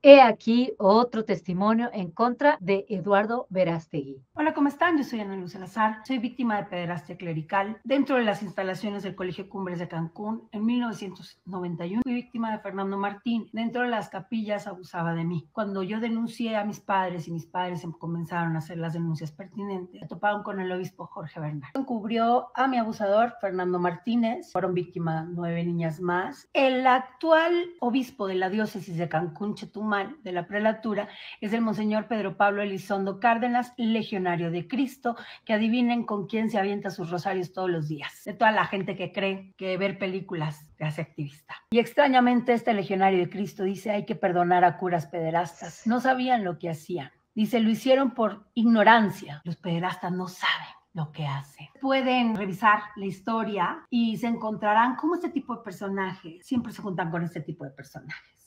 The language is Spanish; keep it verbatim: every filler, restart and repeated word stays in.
He aquí otro testimonio en contra de Eduardo Verástegui. Hola, ¿cómo están? Yo soy Ana Luz Salazar. Soy víctima de pederastia clerical dentro de las instalaciones del Colegio Cumbres de Cancún. En mil novecientos noventa y uno fui víctima de Fernando Martín. Dentro de las capillas abusaba de mí. Cuando yo denuncié a mis padres y mis padres comenzaron a hacer las denuncias pertinentes, me toparon con el obispo Jorge Bernal. Encubrió a mi abusador, Fernando Martínez. Fueron víctimas nueve niñas más. El actual obispo de la diócesis de Cancún, Chetumal, de la prelatura, es el monseñor Pedro Pablo Elizondo Cárdenas, legionario de Cristo, que adivinen con quién se avienta sus rosarios todos los días, de toda la gente que cree que ver películas te hace activista. Y extrañamente este legionario de Cristo dice: hay que perdonar a curas pederastas, no sabían lo que hacían. Dice: lo hicieron por ignorancia, los pederastas no saben lo que hacen. Pueden revisar la historia y se encontrarán cómo este tipo de personajes siempre se juntan con este tipo de personajes.